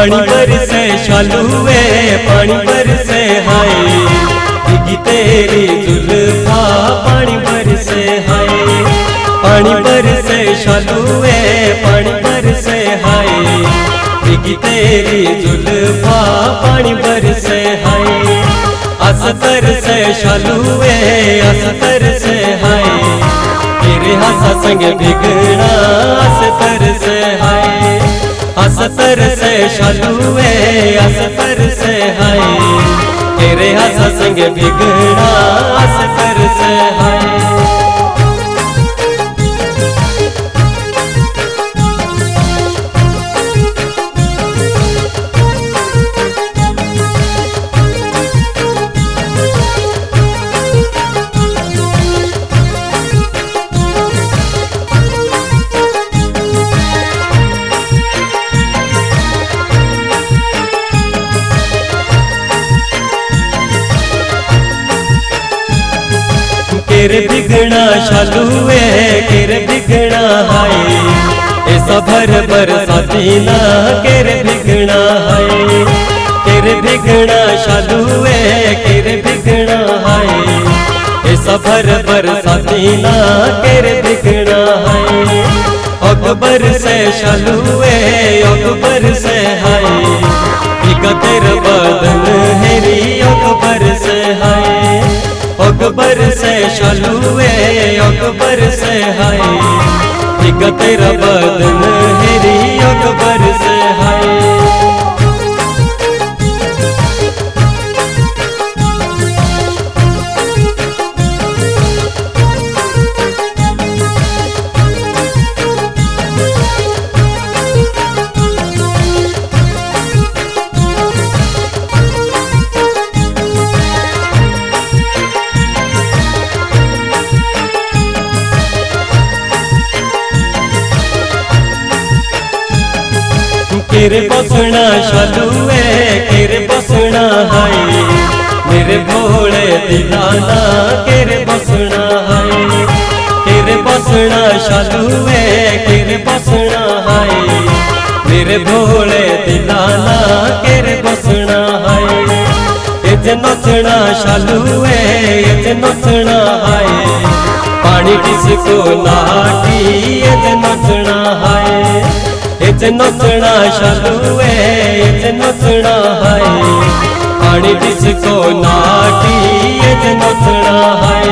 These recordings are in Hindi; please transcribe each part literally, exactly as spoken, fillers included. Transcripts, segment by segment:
पानी पर से शालुए पानी पर से हाय भीगी तेरी जुल्फा पानी पर से हाय पानी पर से शालुए पानी पर से हाय भीगी तेरी जुल्फा पानी पर से हाय अस्तर से शालुए अस्तर से हाय तेरे हंसा संग बिगड़ा अस्तर से हाय अस्तर से शालुए अस्तर से हाय तेरे हंसा संग बिगड़ा अस्तर से हाय। केरे बिगड़ा शालुए केरे बिगड़ा हाय ऐसा भर बरसाती ना केरे बिगड़ा हाय केरे बिगड़ा शालुए केरे बिगड़ा हाय ऐसा भर बरसाती ना केरे बिगड़ा हाय अकबर से शालुए अकबर से हाय भीगा तेरा बदन हेरी अकबर से हाय अकबर से शालुए अकबर से हाय भीगा तेरा बदन हेरी अकबर से हाय। केरे बसना शालुए केरे बसना हाय मेरे भोले दीवाना केरे बसना हाय केरे बसना शालुए केरे बसना हाय मेरे भोले दीवाना केरे बसना हाय एजे नचना शालुए एजे नचना हाय पानी किसको नाटी एजे नचना हाय एजे नचना शालुए एजे नचना हाय पानी किसको नाटी एजे नचना हाय।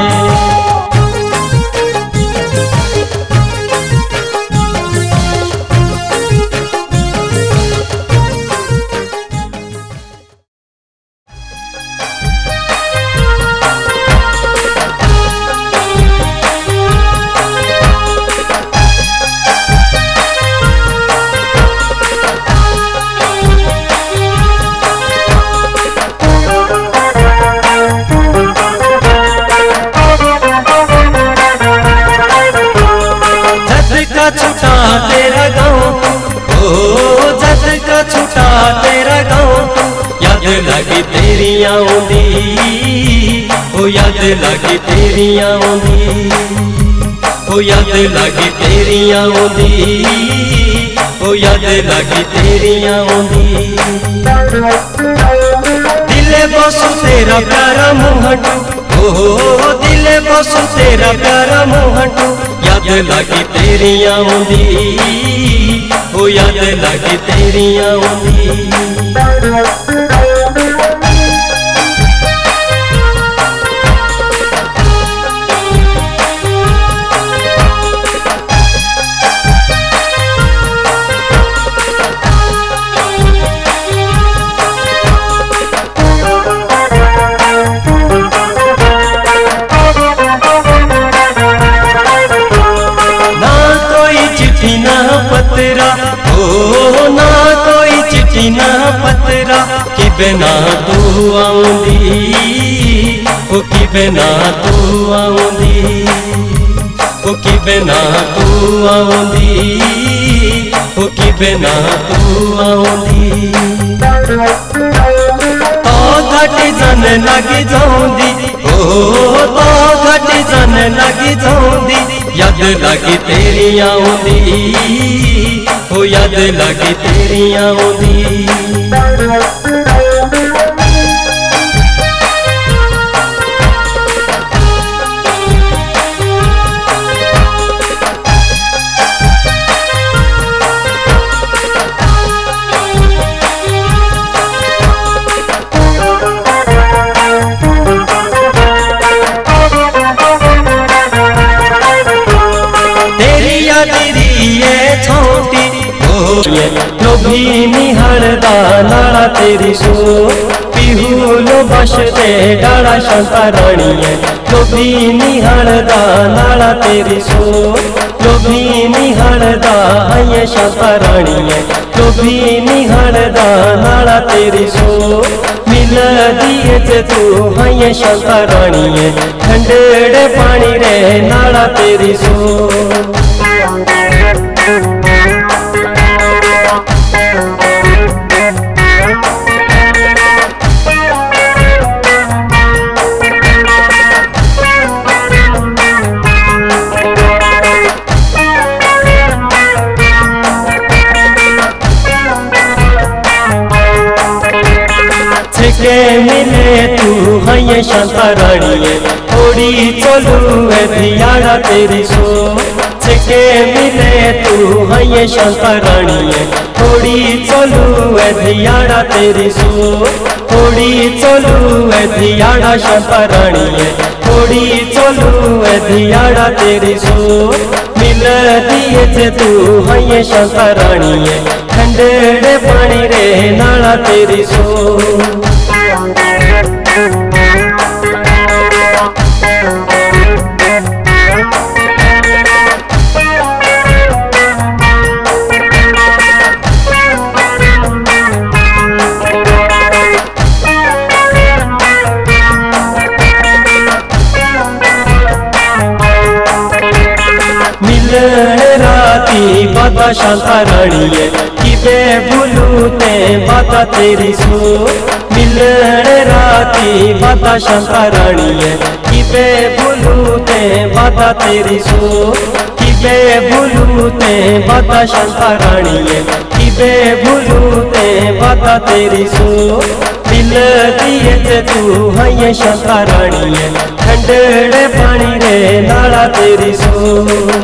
छुटा तेरा गाँव ओ जद का छुटा तेरा गाँव याद लगी तेरी आउंदी ओ याद लगी तेरी आउंदी ओ याद लगी तेरी आउंदी ओ याद लगी तेरी आउंदी दिले बसु तेरा प्यारा मुहटू ओ दिले बसु तेरा प्यारा मुहटू याद लगी तेरी आउंदी ओ याद लगी तेरी आउंदी। पतरा ओ ना कोई चिट्ठी ना पतरा कि बिना तू आउंदी ओ कि बिना तू आउंदी ओ कि बिना तू आउंदी ओ कि बिना तू आउंदी तो घट जन लगी जाऊंदी ओ तो घट जन लगी जाऊंदी याद लगी तेरी आउंदी हो याद लागे तेरिया आउंदी। लोभी निहारदा नाला तेरी सो पीहू लो बश दे डाला शांता रानी है। लोभी निहारदा नाला तेरी सो लोभी निहारदा है शांता रानी है। लोभी निहारदा नाला तेरी सो मिल दिए जे तू है शांता रानी है। ठंडे पानी रे नाला तेरी सो के मिले तू है शांता रानी है। थोड़ी चलू है धियाड़ा तेरी सो के मिले तू है शांता रानी है। थोड़ी चलू है धियाड़ा तेरी सो थोड़ी चलू है धियाड़ा शांता रानी है। थोड़ी चलू है धियाड़ा तेरी सो मिल दिए जे तू है शांता रानी है। ठंडे पानी रे नाला तेरी सो राती बाता शांता रानी है। किबे भूलू ते बाता तेरी सो मिलन राती बाता शांता रानी है। किबे भूलू ते बाता तेरी सो किबे भूलू ते बाता शांता रानी है। किबे भूलू ते बाता तेरी सो मिल दिए जे तू है शांता रानी है। ठंडे पानी रे नाला तेरी सो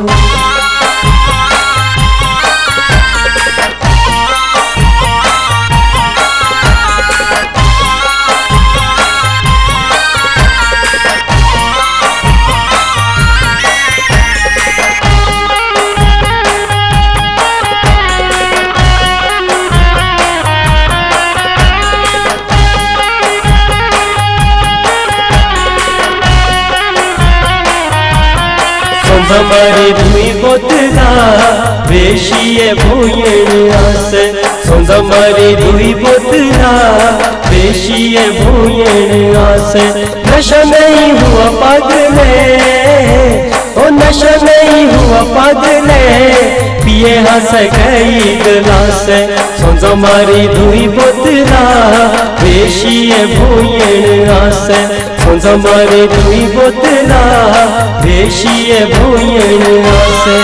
हमारी धुई बोतला बेशिए भूयण आस हमारी धुई बोतला बेशिए भूयण आस। नशा नहीं हुआ पागले ओ नशा नहीं हुआ पागले पिए हंस गई गिलास। हमारी धुई बोतला बेशिए भूयण आस हमारी धुई बोतला बेशिए भूयण आसे।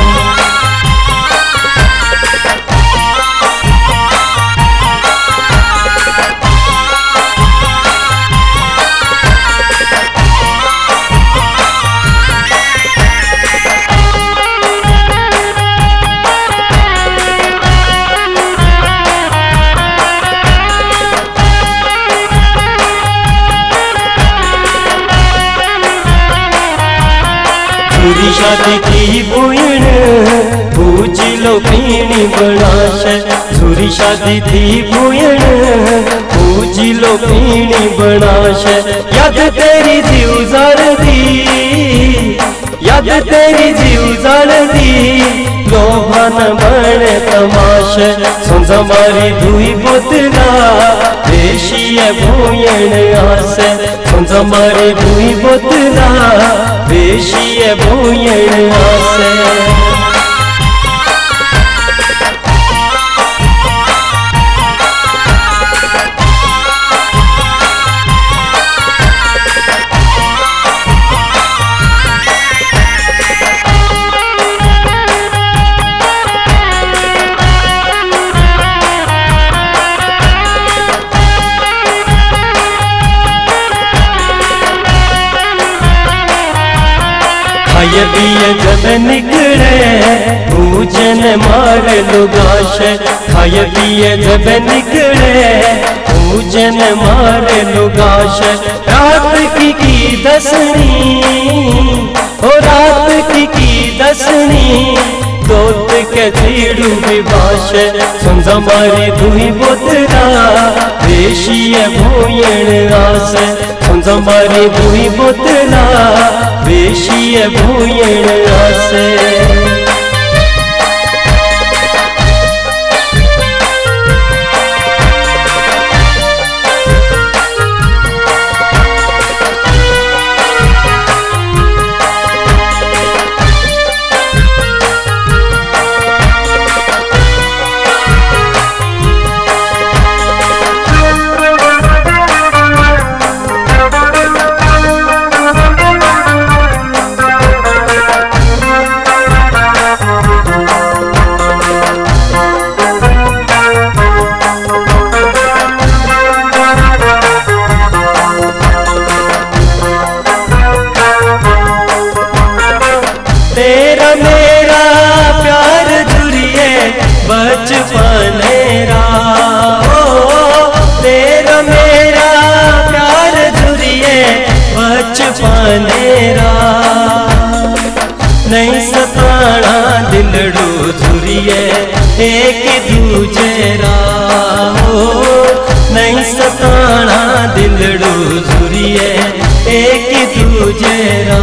पूरी शादी थी बुयण पूछ लो पीनी बनाश। सूरी शादी थी बुयण पूछ लो पीनी बनाश। याद तेरी जीव जान दी याद तेरी जीव जान दी लोभान बन तमाश। सुन हमारी धुई बोतला बेशिए भूयण आस हमारी धुई बोतला बेशिए भूयण आस। खाए पिए जब निकले पूजन मार लुगाश, खाए पिए जब निकले पूजन मार लुगाश। रात की की दसनी ओ रात की की दसनी दोत के तीड़ू विभाष। सुनजा मारी दुही बोतरा देशीय भूयण आस, सुनजा मारी दुही बोतरा देशीय भूयण आस। तेरा मेरा प्यार जुड़िए बचपनेरा, ओ तेरा मेरा प्यार जुड़िए बचपनेरा। नहीं सताना दिलड़ू जुड़िए एक दूजेरा, ओ नहीं सताना दिलड़ू जुड़िए एक दूजेरा।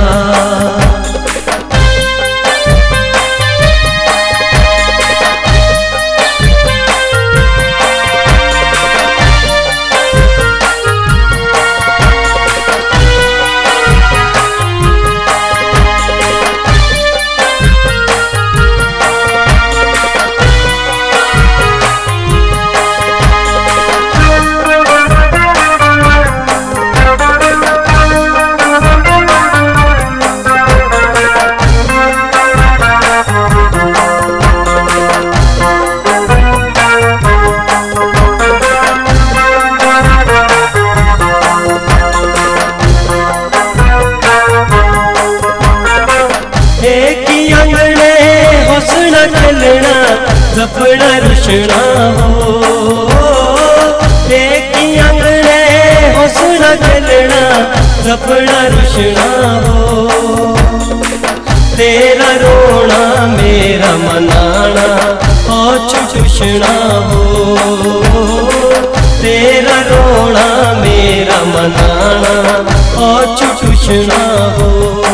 खेलना जपना रुशना हो, एक अंगने हंसना खेलना जपना रुशना हो। तेरा रोना मेरा मनाना और चुचुशना हो, तेरा रोना मेरा मनाना और चुचुशना हो।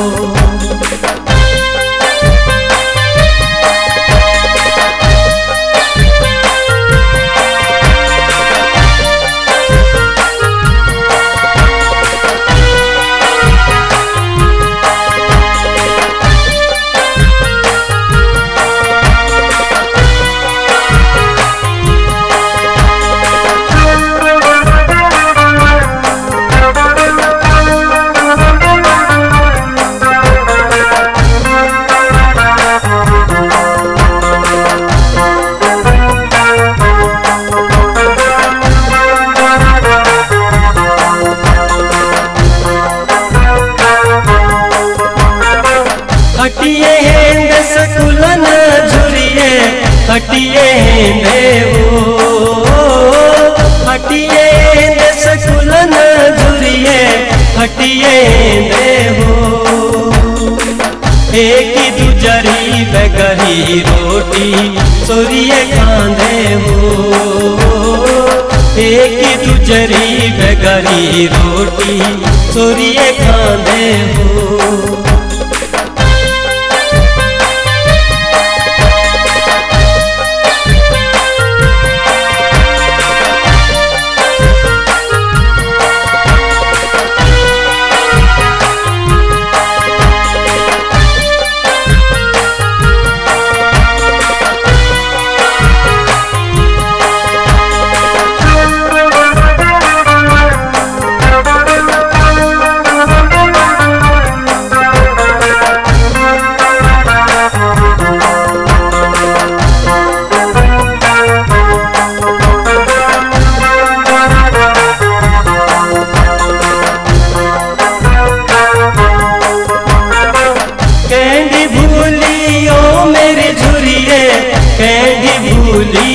हटिए हेंदे सकुलन झुरिए हटिए हेंदे वो, हटिए हेंदे सकुलन झुरिए हटिए हेंदे हो। एक दूजरी बेगरी रोटी सोरिए खांदे हो, एक दूजरी बेगरी रोटी सोरिए खांदे हो।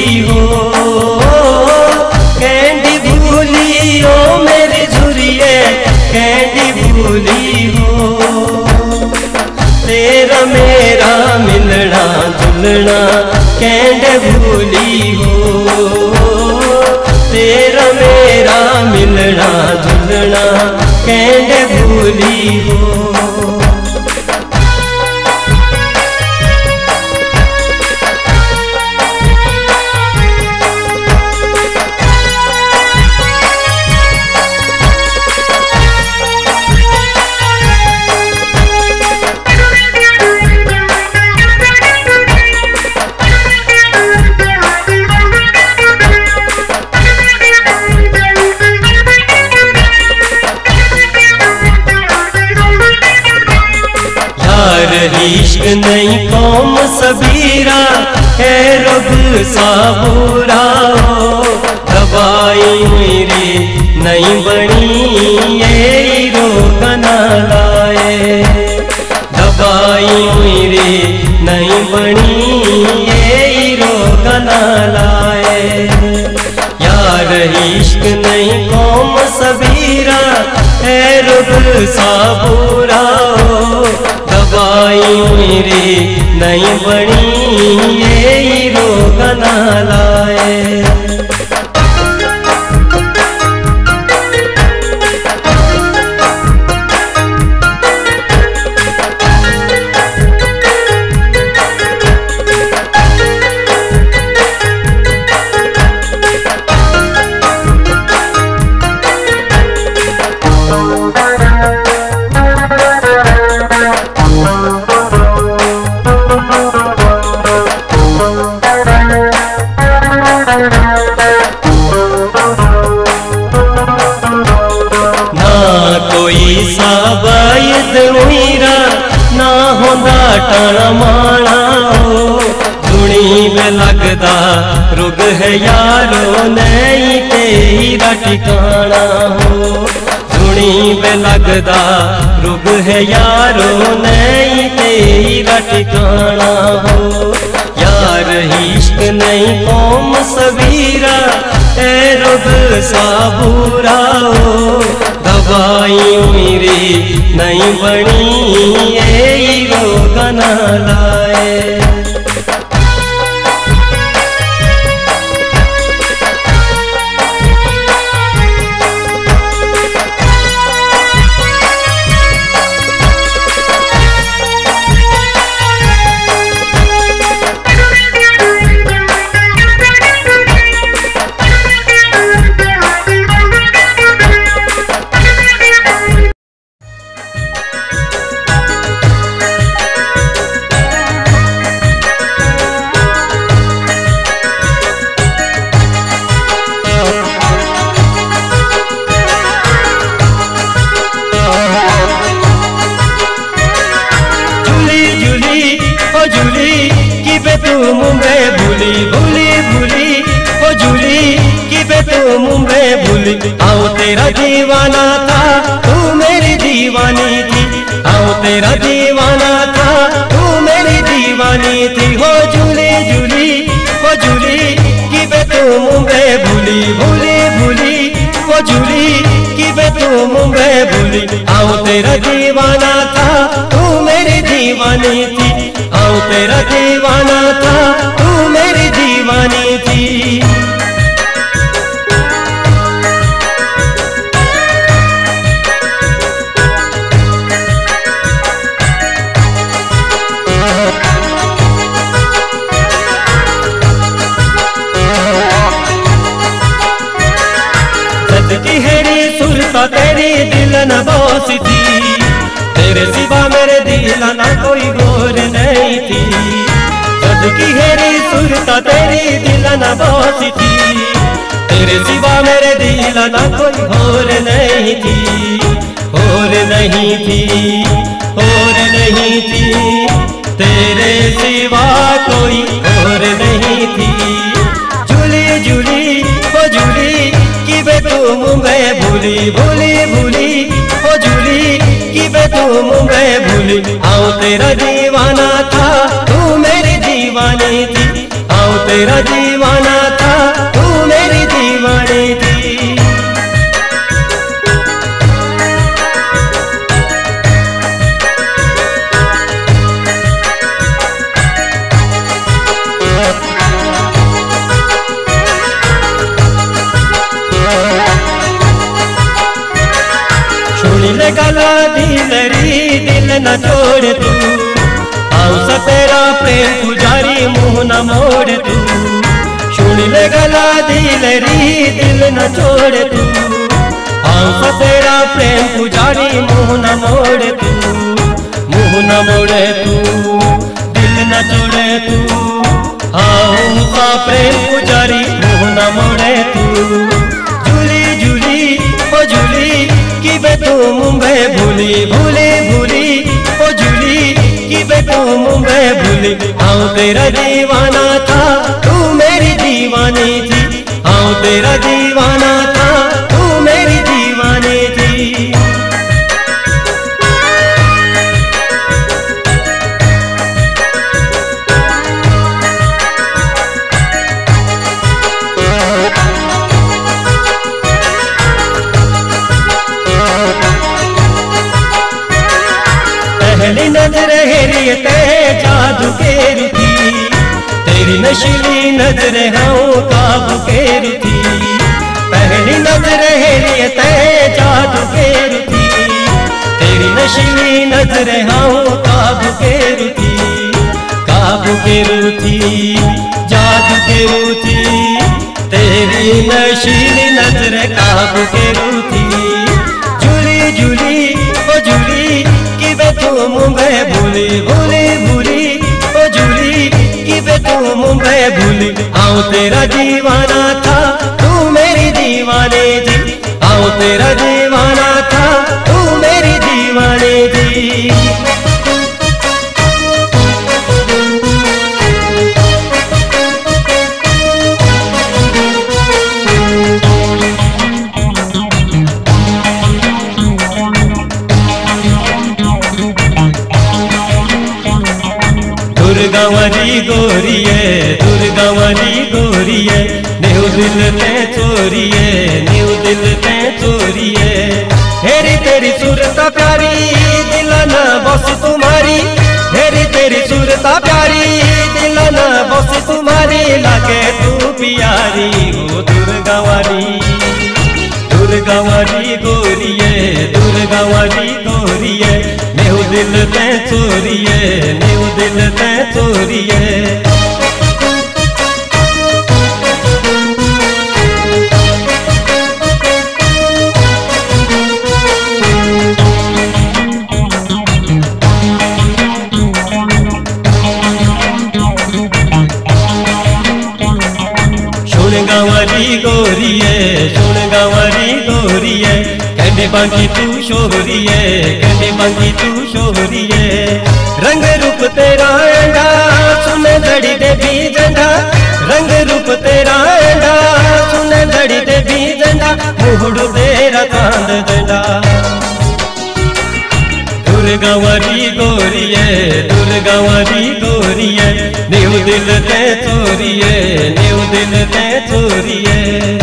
हो, कैंडी भूली हो मेरी झुरिए, कैंडी भूली हो। तेरा मेरा मिलना जुलना कैंडे भूली हो, तेरा मेरा मिलना जुलना कैंडे भूली हो। इश्क नहीं कौम सबीरा है रुग साबूरा हो, दवाई मेरी नहीं बनी ये रोग न लाए, दवाई मेरी नहीं बनी ये रोग न लाए। यार इश्क नहीं कौम सबीरा है रुग साबूरा हो, दवाई मेरी नहीं बनी ये रोग न लाए। टाणा माणा हो, धुनी में लगदा रुग है यारो नहीं तेरा ठिकाना हो, धुनी में लगदा रुग है यारो नहीं तेरा ठिकाना हो। यार इश्क नहीं कौम सबीरा है रुग साबूरा हो, दवाई मेरी नहीं बनी ये रोग न लाए। तू मुंबे भूली भूली भूली ओ झूली कि बे तू मुंबे भूली। आओ तेरा दीवाना था तू मेरी दीवानी थी, आओ तेरा दीवाना था तू मेरी दीवानी थी। हो झूली झूली ओ झूली कि बे तू मुंबे भूली भूली भूली ओ झूली कि बे तू मुंबे भूली। आओ तेरा दीवाना था तू मेरी दीवानी थी, आओ तेरा दीवाना था तू मेरी दीवानी थी। सदकी हेरी सुरता तेरी दिल नवास थी, तेरे सिवा मेरे दिल ना कोई गोर नहीं थी। सदकी हेरी सुरता तेरी दिल नवास थी, तेरे सिवा मेरे दिल ना कोई और नहीं थी, और नहीं थी, और नहीं थी, तेरे सिवा कोई और नहीं थी। झूली झूली ओ झूली कि बे तू मुंबे भूली भूली भूली ओ झूली कि बे तू मुंबे भूली। आओ तेरा दीवाना था तू मेरी दीवानी थी, आओ तेरा दीवाना था, तू मेरी दीवानी थी। सुनिले गला दिलरी दिल न छोड़ तू, आऊं सा तेरा प्रेम पुजारी मुँह न मोड़ तू। सुनिले गला दिलरी दिल न छोड़ तू, आऊं सा तेरा प्रेम पुजारी मुँह न मोड़ तू। मुँह न मोड़े तू, दिल न छोड़े तू, आऊं सा प्रेम पुजारी मुँह न मोड़े तू। झूली झूली ओ झूली कि बे तू मुंबई भूली, भूली भूली ओ झूली कि बे तू मुंबई भूली। आऊं तेरा दीवाना था, तू मेरी दीवानी थी। आऊं तेरा दीवाना था, तू मेरी दीवानी थी। पहली नजर हेरी ते जादू केर थी, तेरी नशीली नजर हाँ काबू केर थी। पहली नजर हेरी ते जादू केर थी, तेरी नशीली नजर हाँ काबू केर थी। काबू केर थी, जादू केर थी, तेरी नशीली नजर काबू केर थी। झूली झूली ओ झूली कि बे तू मुंबई भूली, भूली भूली ओ झूली कि बे तू मुंबई भूली। आऊं तेरा दीवाना था, तू मेरी दीवानी थी। आऊं तेरा दीवाना था, तू मेरी दीवानी थी। दुर्गावरी गोरिये, दुर्गावरी गोरिये, नेहु दिल ते चोरिये, नेहु दिल ते चोरिये। हेरी तेरी सूरत प्यारी दिल न बस तुम्हारी, हेरी तेरी सूरत प्यारी दिल न बस तुम्हारी। लगे तू प्यारी हो दुर्गावरी, दुर्गावरी गोरिये, दुर्गावरी गोरिये, नेहु दिल ते चोरिये, नेहु दिल ते चोरिये। सुन गंवारी गोरिये, सुन गंवारी गोरिये, कहने बाकी तू शोहरिये, कहने बाकी तू शोहरिये। रंग रूप तेरा एंडा सुन लड़ी दे भी झंडा, रंग रूप तेरा एंडा सुन लड़ी दे भी झंडा। मुहड़ू तेरा चांद झंडा। दुर्गावरी गोरिये, दुर्गावरी गोरिये, नेहु दिल ते चोरिये, नेहु दिल ते चोरिये।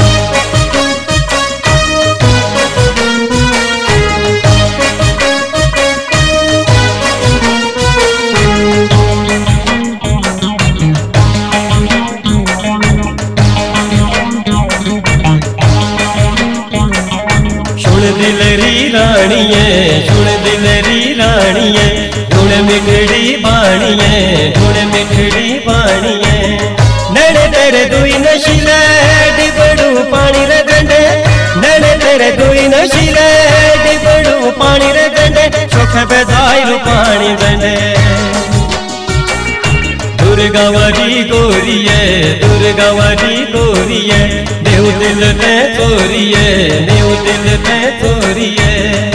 दिलरी रानिये, सुन दिलरी रानिये, गुण मिठड़ी बाणिये, गुण मिठड़ी बाणिये। नैने तेरे दुई नशीले डिबड़ू पानी रे गंडे, नैने तेरे दुई नशीले डिबड़ू पानी रे गंडे। चोख बेजायरू पानी गंडे। दुर्गावरी गोरिये, दुर्गावरी गोरिये, नेहु दिल ते चोरिये, नेहु दिल ते चोरिये।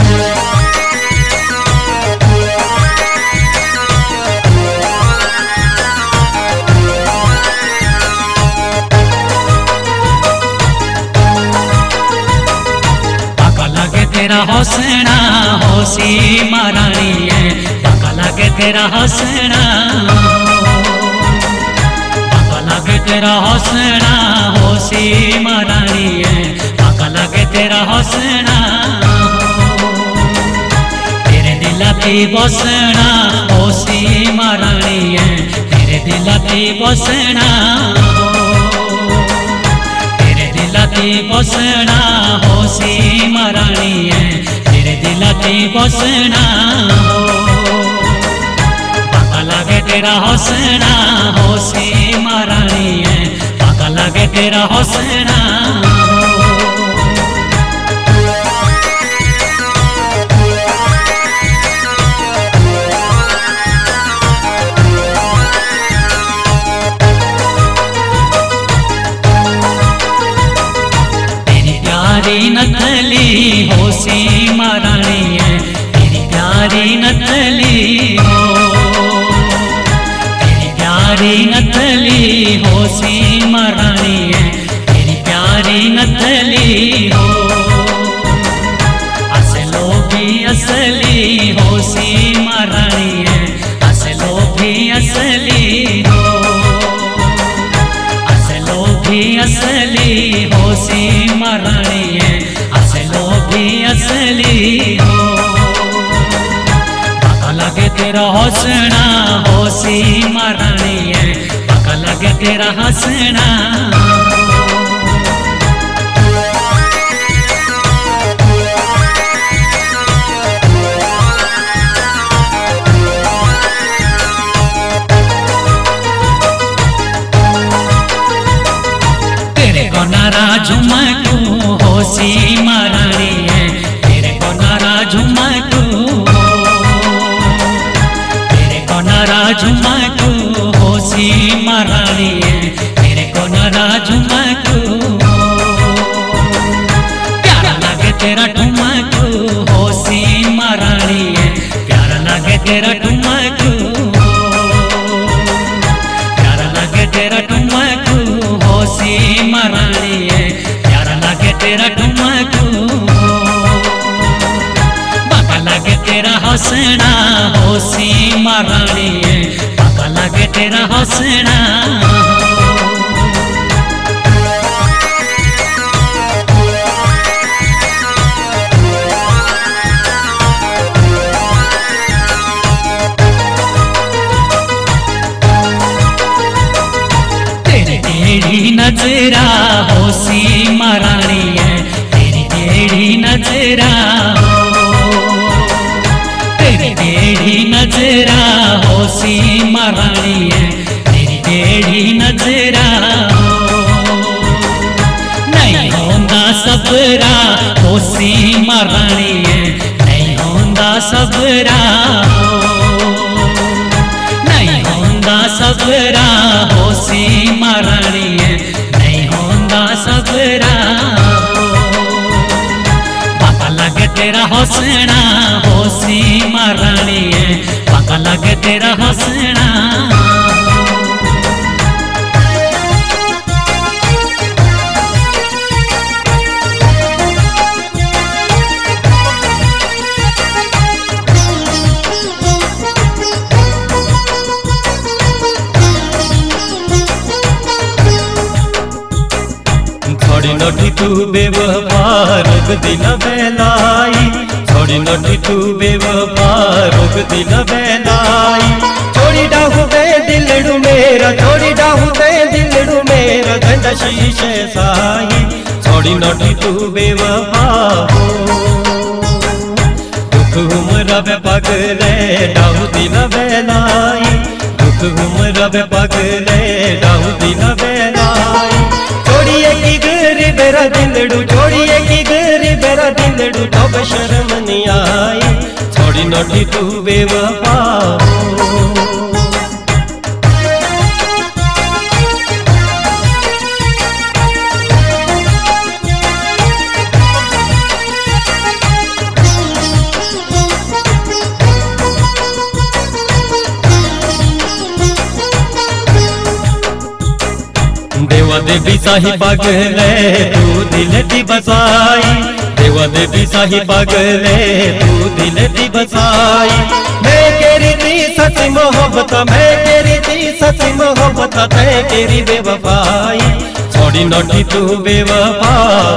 पाका लागे तेरा हौसना होसी महारानी है, पाका लागे तेरा हौसना। लगे तेरा हंसना होशी महारानी है, पाका लगे तेरा हंसना तेरे दिलाती बसना होशी महारानी है, तेरे दिलाती बसना तेरे दिलाती बसना होशी महारानी है, तेरे दिलाती बसना पाका लगे तेरा हंसना होशी महारानी है, पाका लगे तेरा हंसना तेरी नथली होशी महारानी है, तेरी प्यारी नथली हो, तेरी प्यारी नथली होशी महारानी है, तेरी प्यारी नथली हो, असलो भी असली होशी महारानी है, असलो भी असली हो, असलो भी असली होशी महारानी है, असलो भी असली हो, पाका लगे तेरा हंसना होशी महारानी है, पाका लगे तेरा हंसना नारा झुमटू होशी महारानी है, तेरे को नारा झुमटू तेरे को नारा झुमटू होशी महारानी है, तेरे को नारा झुमटू प्यारा लगे तेरा ठुमकू होशी महारानी है, प्यारा लगे तेरा ठुमकू प्यारा लगे तेरा ठुमकू होशी महारानी है, प्यारा लगे तेरा ठुमकू पाका लगे तेरा हंसना होशी महारानी है, पाका लगे तेरा हंसना तेरी नजरा होशी महारानी है, तेरी तेरी नजरा तेरी तेरी नजरा होशी महारानी है, तेरी तेरी नजरा नहीं होंदा सबरा होशी महारानी है, नहीं होंदा सबरा नहीं होंदा सबरा होशी महारानी है, नहीं होंदा सबरा पाका लगे तेरा हंसना होशी महारानी है, पाका लगे तेरा हंसना थोड़ी नोटी तू बेवफा रोग दिल बेलाई, थोड़ी नोटी तू बेवफा रोग दिल बेलाई, छोड़ी डाहू दे दिलड़ू मेरा, छोड़ी डाहू दे दिलड़ू मेरा गंदा शीशे साई, थोड़ी नोटी तू बेवफा हो दुख उमरा बे पगले डाहू दिल बेलाई, दुख उमरा बे पगले डाहू दिल बेलाई, छोड़िए की गरी बेरा दिलड़ू, छोड़िए की गरी बेरा दिलड़ू तो शर्म नहीं आई, थोड़ी नोटी तू बेवफा देवा देवी साही पागले तू दिल दी बसाई, देवा देवी साही पागले तू दिल दी बसाई, मैं केरी दी सच्ची मोहब्बत मैं तेरी थी सच्ची मोहब्बत तै तेरी बेवफाई छोड़ी नोटी तू बेवफा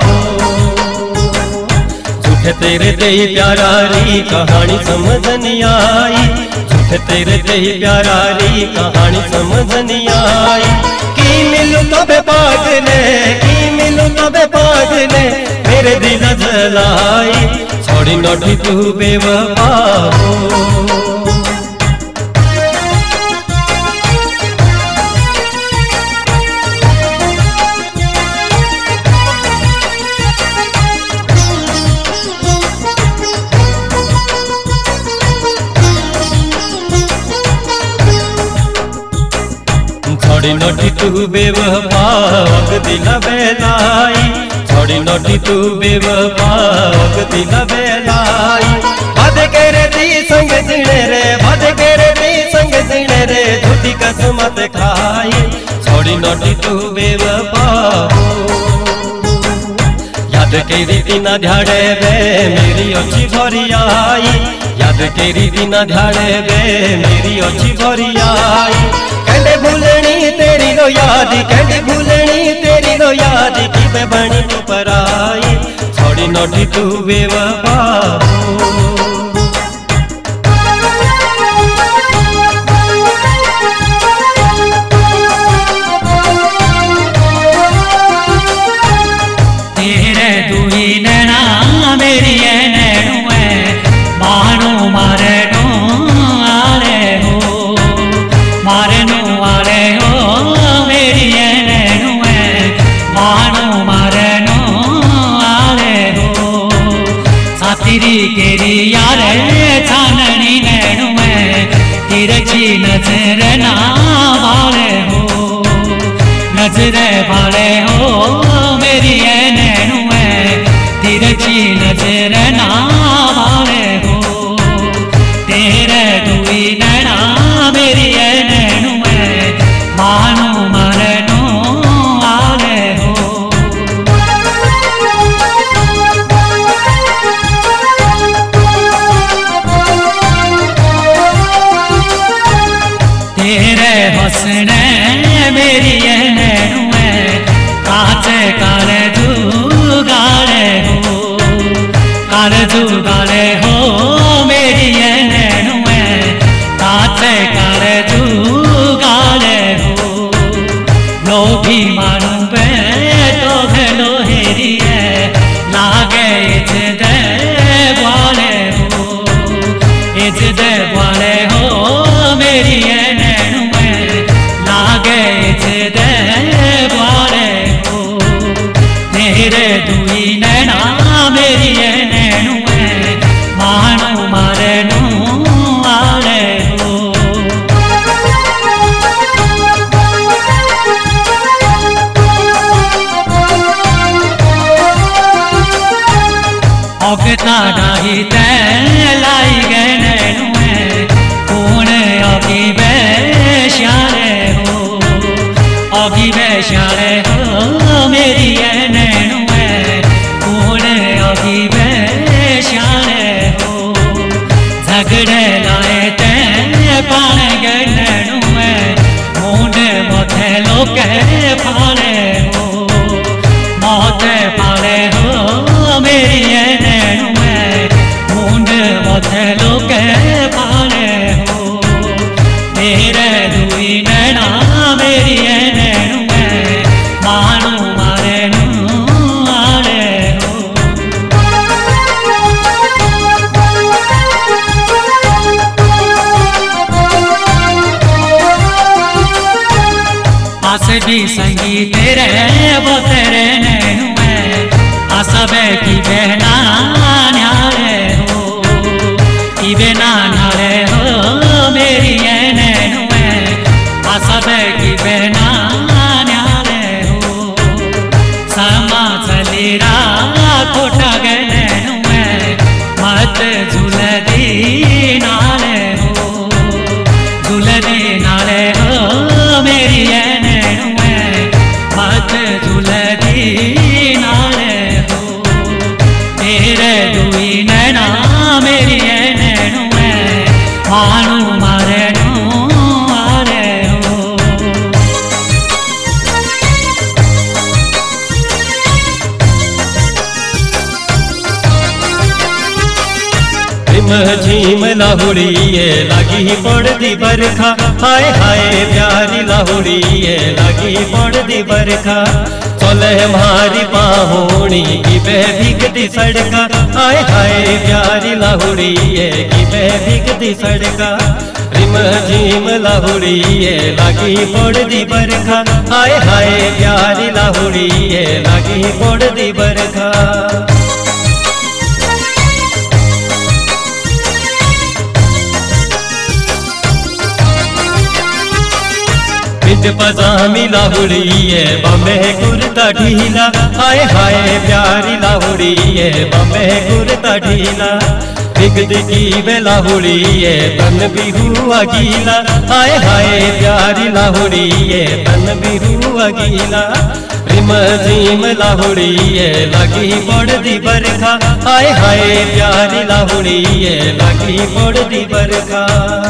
झूठे तेरे ते ही प्यारा री कहानी समझ नहीं आई झूठे तेरे ते ही प्यारा री कहानी समझ नहीं आई की मिलू तो बे पागले की मिलू तो बे पागले मेरे दिल जलाई छोड़ी नोटी तू बेवफा छोड़ी नोटी तू बेवफा दिला बेलाई छोड़ी नोटी तू बेवफा दिला बेलाई भद केरे दी संग जीने रे भद केरे दी संग जीने रे झूठी कसमत खाई छोड़ी नोटी तू बेवफा याद केरी दिना ध्याड़े वे मेरी ओछी भरी आई याद केरी दिना ध्याड़े वे मेरी ओछी भरी आई कहते भूलनी तेरी लो याद कहते भूलनी तेरी लो याद की मैं बनी तू पराई छोड़ी नोटी तू बेवफा तेरे दुई नैना मेरी नैनू है मानो मारे नो आले हो मारे नो आले हो मेरी नैनू है मानो मारे नो आले हो सातिरी केरी यारे छाननी नैनू है तिरछी नजर ना वाले हो नजर वाले हो मेरी नैनू है तिरछी नजर ना वाले हो तेरे दुई नैना मेरी नैनू है मानो मरनो आले हो तेरे हंसने मेरी नैनू है काचे काले जुगाड़े हो काले जुगाड़े हो मेरी नैनू है काचे काले जुगाड़े हो लोभी मानू बे तो भेलो हेरी है लागे इज दे वाले हो इज दे वाले हो मेरी नैनू है लागे इज दे वाले हो तेरे दुई नैना मेरी नैनू है मानो मारे नो आले हो औगता डाही ते लाई गए नैनू है कौन अगी बेश्याले हो अगी बेश्याले हो मेरी नैनू है कौन अगी बेश्याले हो झगड़े लाए ते पाण गए नैनू है मूंड मोथे लोके फाले हो मोथे फाले हो मेरी नैनू है मूंड मोथे लोके फाले हो तेरे दुई नैना मेरी नैनू है मानो मारे नू आले हो आस भी संगी तेरे वो तेरे नैनू है आसबे की बहना न्याले हो की बहना न्याले हो मेरी नैनू है आसबे की बहना न्याले हो समा चलीरा कोटा गए नैनू है मत झुलदी नाले हो झुलदी नाले हो मेरी नैनू है मत झुलदी नाले हो तेरे दुई नैना मेरी नैनू है मानो मारे रिम झीम लाहुड़िए लगी पड़दी बरखा, हाय हाय प्यारी लाहुड़िए लगी पड़दी बरखा। चले मारी पाहुणी की बे भीगती सड़का, हाय हाय प्यारी लाहुड़िए की बे भीगती सड़का। रिम झीम लाहुड़िए लगी पड़दी बरखा, हाय हाय प्यारी लाहुड़िए लगी पड़दी बरखा। बिच पजामी लाहुड़िए बम्बे कुर्ता ढीला, हाय हाय प्यारी लाहुड़िए बम्बे कुर्ता ढीला। बिगदी की वे लाहुड़िए तन भी हुआ गीला, हाय हाय प्यारी लाहुड़िए तन भी हुआ गीला। रिम झीम लाहुड़िए लगी पड़दी बरखा, हाय हाय प्यारी लाहुड़िए लगी पड़दी बरखा।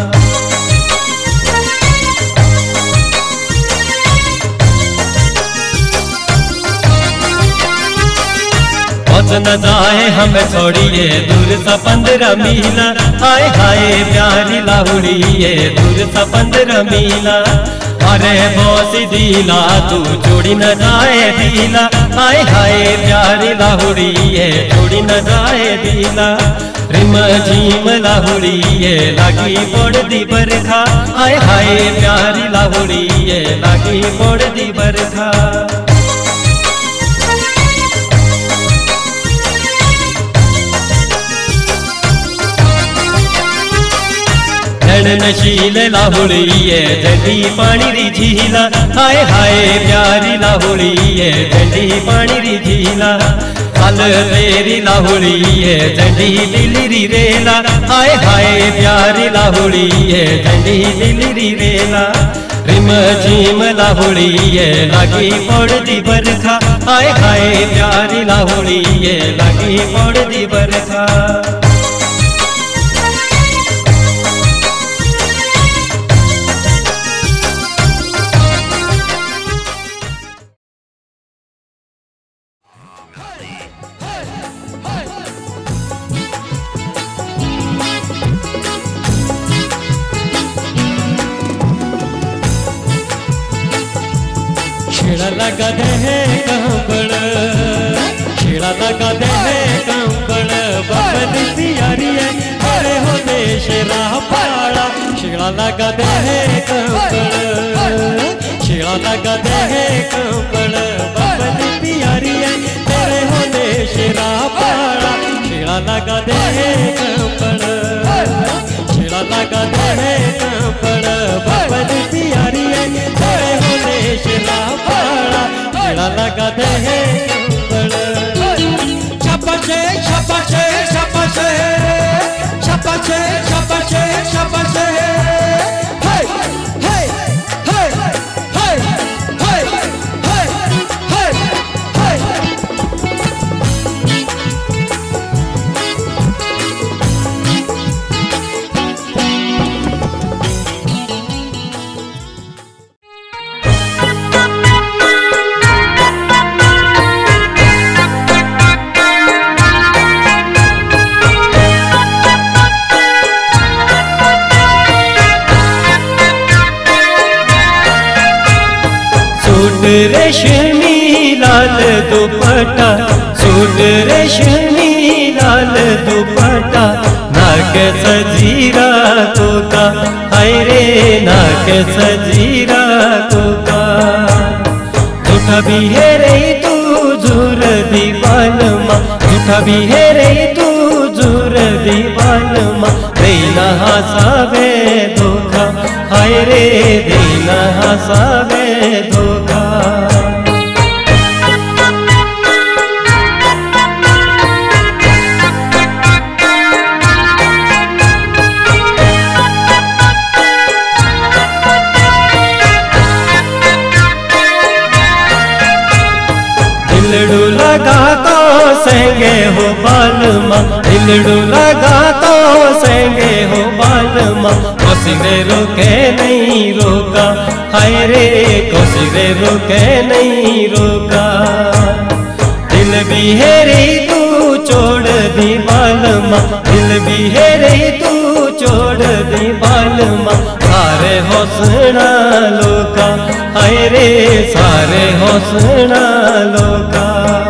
न जाए हमें छोड़िए दूर सा पंद्रह मीला, हाय हाय प्यारी लाहुड़िए दूर सा पंद्रह मीला। अरे बौसी दीला तू छोड़ी न जाए दीला, हाय हाय प्यारी लाहुड़िए छोड़ी न जाए दीला। रिम झीम लाहुड़िए लगी पड़दी बरखा, हाय हाय प्यारी लाहुड़िए लगी पड़दी बरखा। नशील लाहुड़िए जंडी पानी री झीला, हाय हाय प्यारी लाहुड़िए जंडी पानी री झीला। फल तेरी लाहुड़िए जंडी दिली री रेला, हाय हाय प्यारी लाहुड़िए जंडी दिली री रेला। रिम झीम लाहुड़िए लगी पड़दी बरखा, हाय हाय प्यारी लाहुड़िए लगी पड़दी बरखा। छेड़ा लगा दे है कंबल, छेड़ा लगा दे है कंबल, बबन प्यारी है अरे हो देश राह पाड़ा। छेड़ा लगा दे है कंबल, छेड़ा लगा दे है कंबल, बबन प्यारी है तेरे हो देश राह पाड़ा। छेड़ा लगा दे है कंबल, छेड़ा लगा दे है कंबल, बबन प्यारी है तेरे हो देश राह पाड़ा। छेड़ा लगा दे है कंबल। छपचे छपचे छपचे छपचे छपचे छपचे हे हे हे हे हे हे हे हे। सूट रेशमी लाल दुपट्टा, सूट रेशमी लाल दुपट्टा, नाक सजीरा कोका, हाय रे नाक सजीरा कोका। झूठा भी है रे तू झूर दीवान माँ, झूठा भी है रे तू झूर दीवान माँ। देना हसावे धोखा, हाय रे देना हसावे धोखा। दिलड़ू लगा तो सेंगे हो बालमा, दिलड़ू लगा तो सेंगे हो बालमा। कोसिरे रोके नहीं रोका, हाय रे कोसिरे रोके नहीं रोका। दिल भी है रे तू छोड़ दी बालमा दिल भी हेरे तू छोड़ दी बालमा सारे हौसना लोका हाय रे सारे हौसना लोका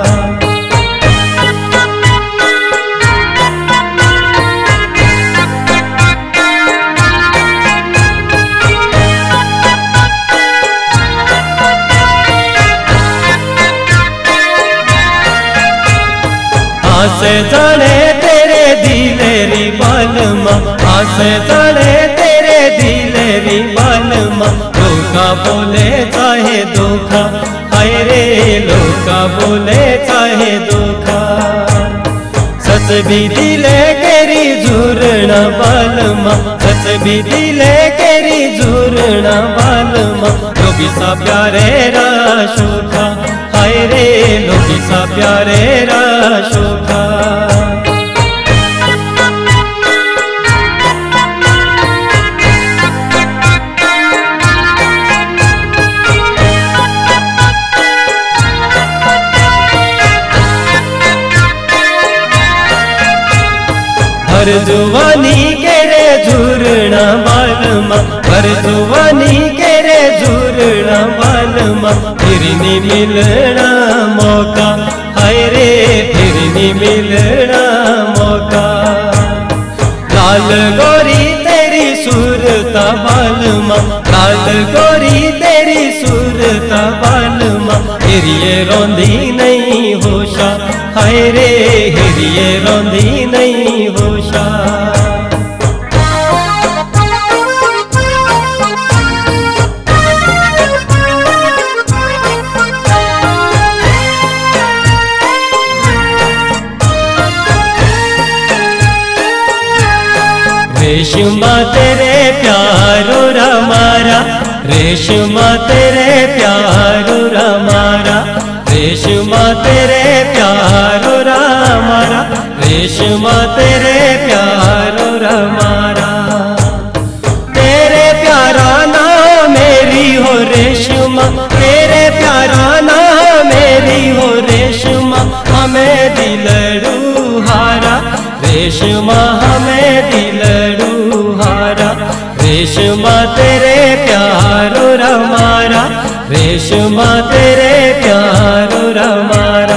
आसे जाने तेरे दिलेरी बालमा आसे जाने तेरे दिलेरी बालमा लोका बोले चाहे धोखा हाय रे लोका बोले चाहे धोखा सच भी दिले केरी झूरना बालमा सच भी दिले केरी झूरना बालमा लोभी सा प्यारे राशोखा हाय रे लोभी सा प्यारे राशोखा हर जुवानी के रे झूरना बालमा हर जुवानी के रे झूरना बालमा फिर नहीं मिलना मौका हाय रे फिर नहीं मिलना मौका लाल गोरी तेरी सूरता बालमा लाल गोरी तेरी सूरता बालमा हिरिये रोंदी नहीं होशा हाय रे हिरिये रोंदी नहीं होशा रेशमा तेरे प्यारो रमारा रेशमा तेरे प्यारो रमारा रेशमा तेरे प्यारो रमारा रेशमा तेरे प्यारो रमारा तेरे प्यारा ना मेरी हो रेशमा तेरे प्यारा ना मेरी हो रेशमा हमें दिलरू हारा रेशमा हमें दिलरू हारा रेशमा तेरे प्यारो रमारा रेशमा तेरे प्यारो रमारा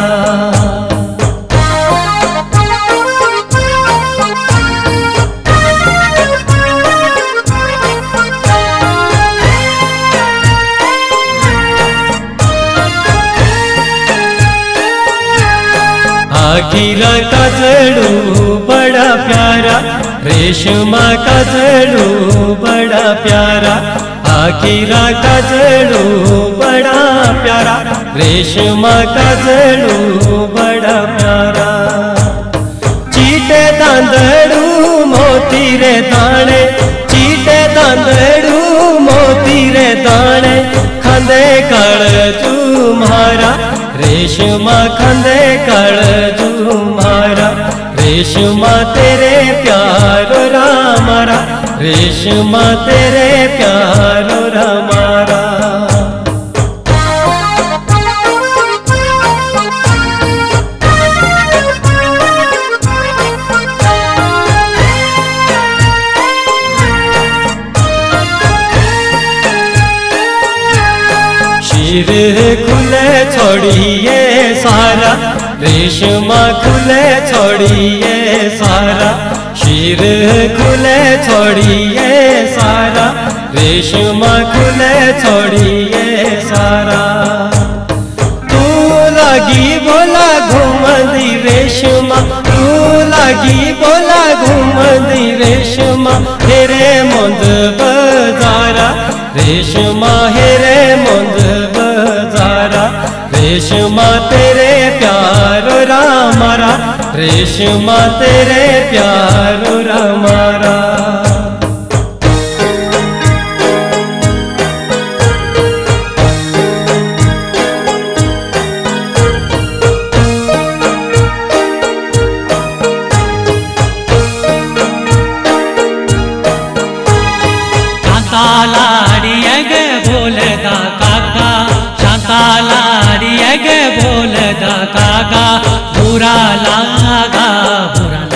आखिरा कजड़ू बड़ा प्यारा रेशमा कजड़ू बड़ा प्यारा आखिरा कजड़ू बड़ा प्यारा रेशमा कजड़ू बड़ा प्यारा चीटे दांदड़ू मोती रे दाने चीटे दांदड़ू मोती रे दाने खंदे कड़ तुम्हारा रेशमा खंदे कड़ तुम्हारा रेशमा तेरे प्यारो रामारा रेशमा तेरे प्यारो रामारा शीर खुले छोड़िए सारा रेशमा खुले छोड़िए सारा शीर खुले छोड़िए सारा रेशमा खुले छोड़िए सारा तू लगी बोला घूमदी रेशमा तू लगी बोला घूमदी रेशमा हेरे मुंद बजारा रेशमा हेरे मुंद बजारा रेशमा तेरे प्यारो रामारा रेशमा तेरे प्यारो रामारा काका बुरा लागा बुरा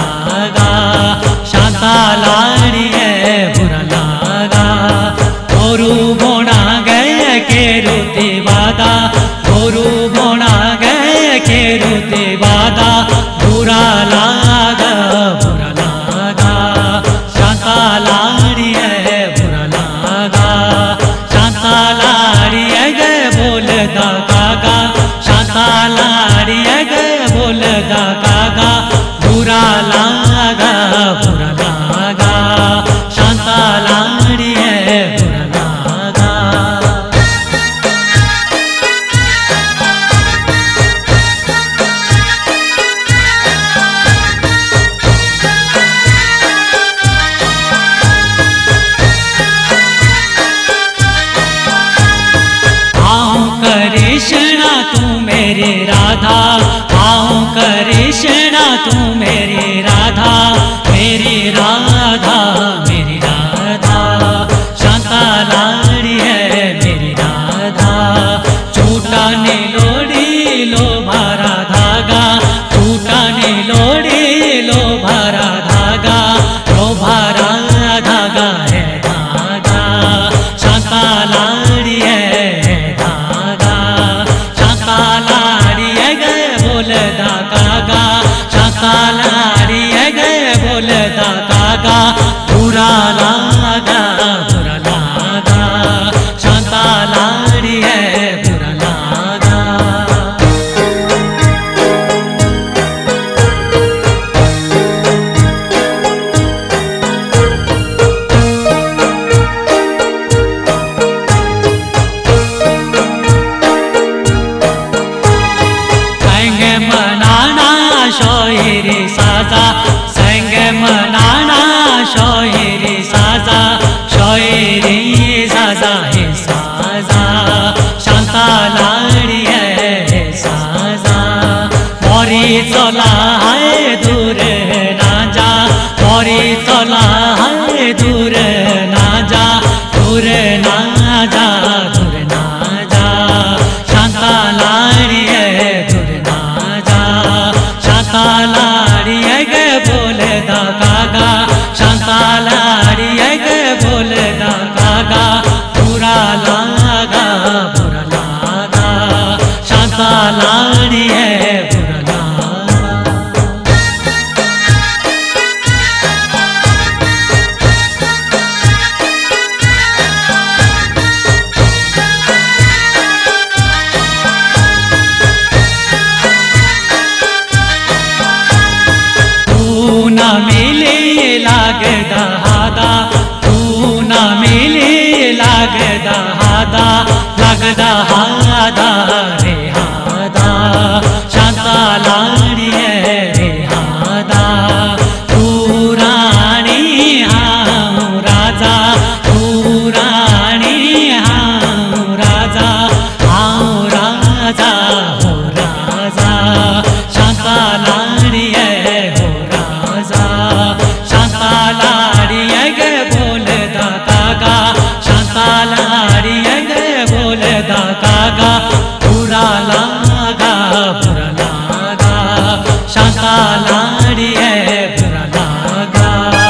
बोलदा कागा बुरा लागा बुरा लागा शांता लाड़ी है बुरा लागा। कृष्णा तू मेरी राधा आओ कृष्णा तू मेरी राधा मेरी राधा मेरी राधा शांता लाड़ी है मेरी राधा झूठा ने लोड़ी लो भारा धागा झूठा ने लोड़ी लो भारा धागा लो भारा धागा है धागा शांता लाड़ी है बोलदा कागा शांता लाड़ी है गए बोलदा कागा बुरा लागा बुरा लागा शांता लाड़ी है बुरा लागा। शोहरी साजा संग मनाना शोहरी साजा शोहरी साजा है साजा शांता लाड़ी है साजा मोरी चला है दूर ना जा मोरी चला है दूर ना जा दूर ना जा दूर ना जा शांता लाड़ी है दूर ना जा शांता लाड़ी है गे बोलदा कागा शांता लाड़ी है गे बोलदा कागा बुरा लागा बुरा लागा शांता लाड़ी है बुरा लागा। तू ना मिले लागदा हादा तू ना मिले लागदा हादा लागदा हादा रे हादा शांता लाड़ी है रे हादा तू रानी हाँ राजा तू रानी हाँ राजा हाँ राजा हो राजा शांता लाड़ी है हो राजा शांता लाड़ी है गे बोलदा कागा शांता लाड़ी है गे बोलदा कागा बुरा लागा बुरा लागा शांता लाड़ी है बुरा लागा।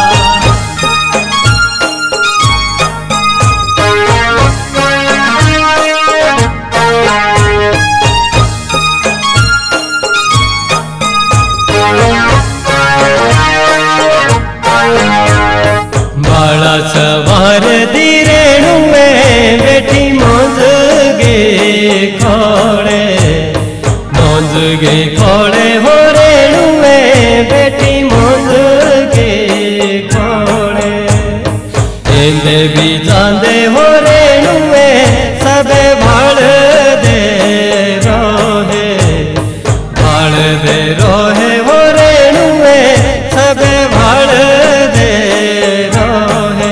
बाला सवार दी रेणु में बेटी मौज गे खोड़े मौज गे खोड़े हो रेणु में बेटी मौज गे खोड़े एंदे भी जांदे हो रेणु में सबे भाड़ दे रोहे भाड़ दे रोहे हो रेणु में सबे भाड़ दे रोहे।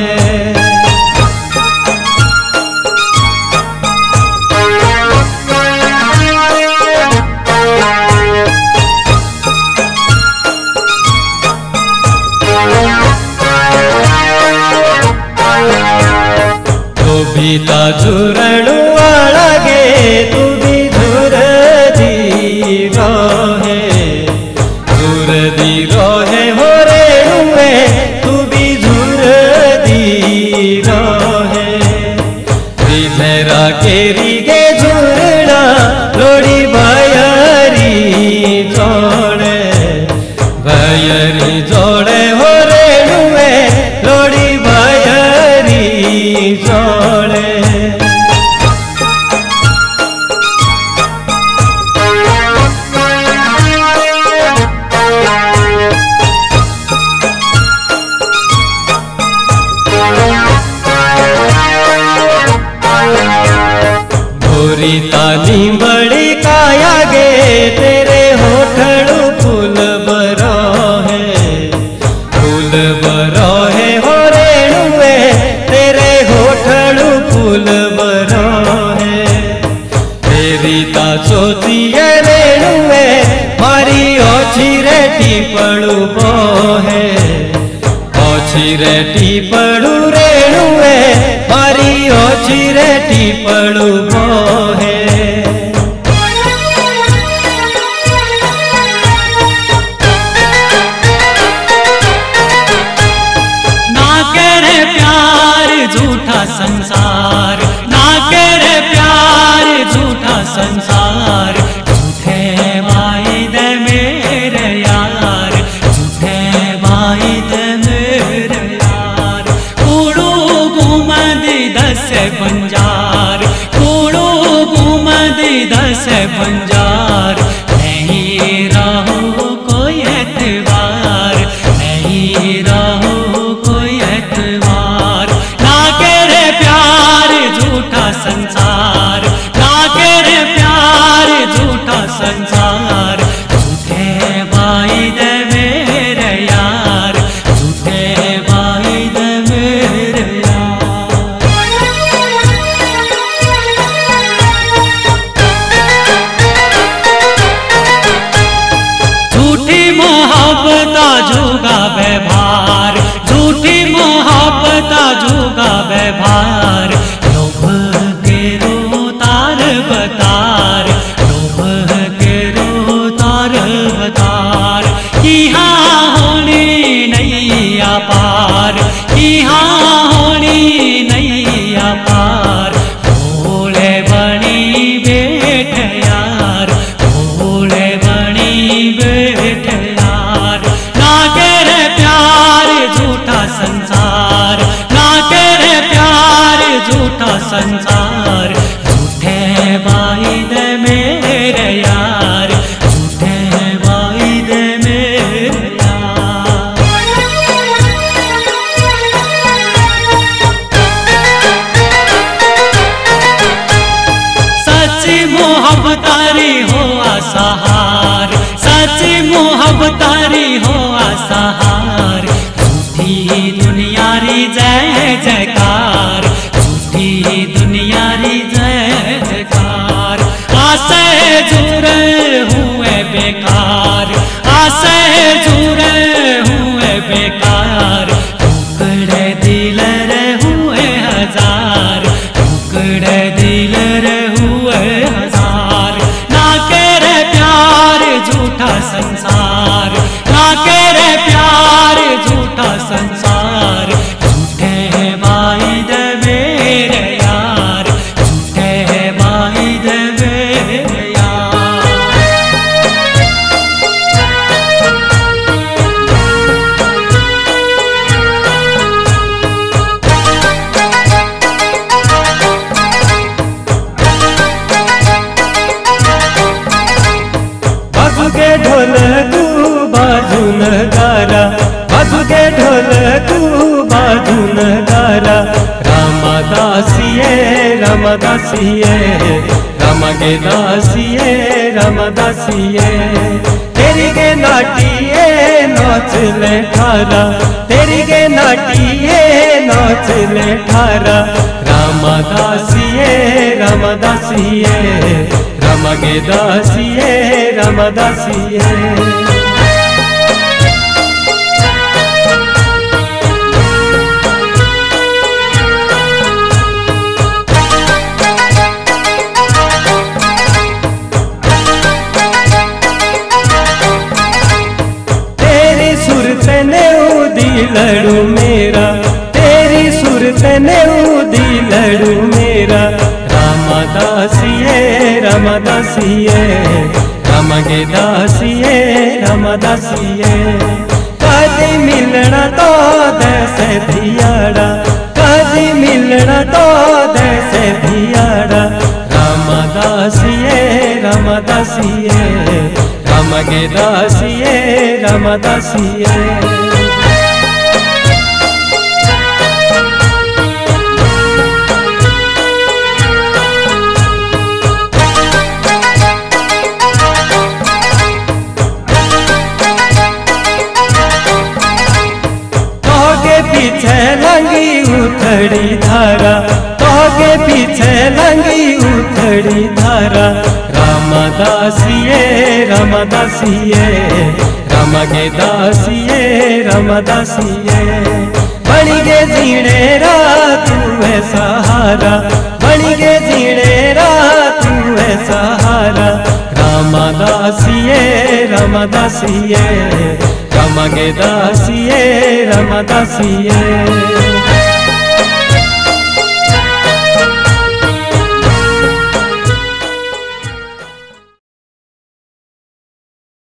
तू भी ता झुरणु वाला गे तू भी झुर दी रोहे झुर दी रोहे हो रेणु में तू भी झुर दी रोहे रिधेरा केरी गे झुरना लोड़ी बायरी जोड़े बायरी जोड़े हो रेणु में लोड़ी बायरी जोड़े। टीपड़ू बोहे ओछी रे टीपड़ू रेणुए मारी ओछी रे टीपड़ू बोहे ना करे प्यार झूठा संसार, ना करे प्यार झूठा संसार, झूठे वायदे मेरे यार, झूठे वायदे मेरे यार। कूड़ू घूमदी दस बंजार, कूड़ू घूमदी दस बंजार, नहीं रहो कोई एतबार, नहीं रहो कोई एतबार। ना करे प्यार झूठा संसार, ना करे प्यार झूठा संसार, झूठे वायदे मेरे यार, झूठे वायदे मेरे यार। झूठी मोहब्बता झूठा व्यवहार, झूठी मोहब्बता झूठा व्यवहार, लोभ के रो तार बतार, लोभ के रो तार बतार। यहाँ होनी नहीं अपार, यहाँ होनी नहीं अपार, भोले बनी बेट यार, भोले बनी बेट यार। ना करे प्यार झूठा संसार, ना करे प्यार झूठा संसार, झूठे वायदे मेरे यार, झूठे वायदे मेरे यार। सच्ची मोहब्बतारी हो आसहार, सच्ची मोहब्बतारी हो आसहार, झूठी दुनियारी जय जयकार, झूठी दुनियारी जय जयकार। आसे जुरे हुए बेकार, आसे जुरे हुए बेकार, टुकड़े दिल रे हुए हजार, टुकड़े दिल रे हुए हजार। ना करे प्यार झूठा संसार, ना करे प्यार झूठा संसार, झूठे वायदे मेरे यार, झूठे वायदे मेरे यार। बाजू के ढोल तू बाजू नगारा, बाजू के ढोल तू बाजू नगारा। रामदासिये रामदासिये राम के दासिये रामदासिये, तेरी के नाटिये नाच ले ठारा, तेरी के नाटिये नाच ले ठारा। रामदासिये रामदासिये राम के दासिये रामदासिये। लड़ू मेरा, तेरी सुरत ने उदी लड़ू मेरा। रामदासिये रामदासिये राम के दासिये रामदासिये। कदी मिलना तो दैसे धियाड़ा, कदी मिलना तो दैसे धियाड़ा। रामदासिये रामदासिये राम के दासिये रामदासिये। पीछे लंगी उथड़ी धारा, तो के पीछे लंगी उथड़ी धारा। रामदासिये रामदासिये राम रामा के दासिए रामा दासिए बन गे जीने रात है सहारा बन गे जीने रात है सहारा रामा दासिए रामा दासिए रामा के दासिए रामा दासिए